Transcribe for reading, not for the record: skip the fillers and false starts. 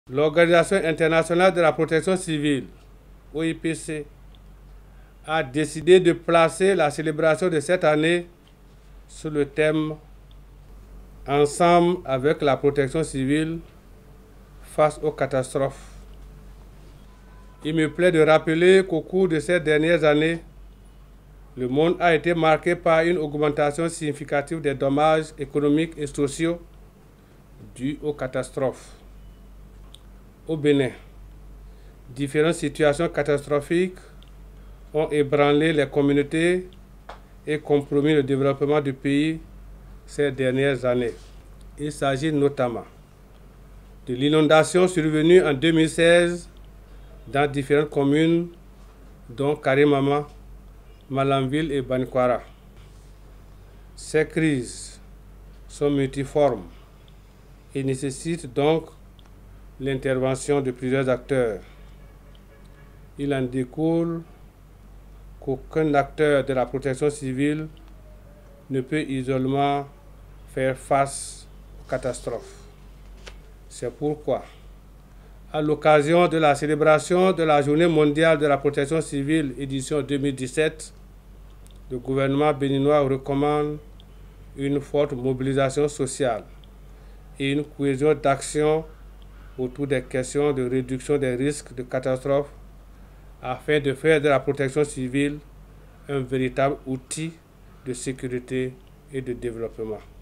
L'Organisation internationale de la protection civile, OIPC, a décidé de placer la célébration de cette année sous le thème « Ensemble avec la protection civile face aux catastrophes ». Il me plaît de rappeler qu'au cours de ces dernières années, le monde a été marqué par une augmentation significative des dommages économiques et sociaux dus aux catastrophes. Au Bénin, différentes situations catastrophiques ont ébranlé les communautés et compromis le développement du pays ces dernières années. Il s'agit notamment de l'inondation survenue en 2016 dans différentes communes, dont Karimama, Malanville et Banikwara. Ces crises sont multiformes et nécessitent donc l'intervention de plusieurs acteurs. Il en découle qu'aucun acteur de la protection civile ne peut isolément faire face aux catastrophes. C'est pourquoi, à l'occasion de la célébration de la Journée mondiale de la protection civile édition 2017, le gouvernement béninois recommande une forte mobilisation sociale et une cohésion d'action autour des questions de réduction des risques de catastrophes afin de faire de la protection civile un véritable outil de sécurité et de développement.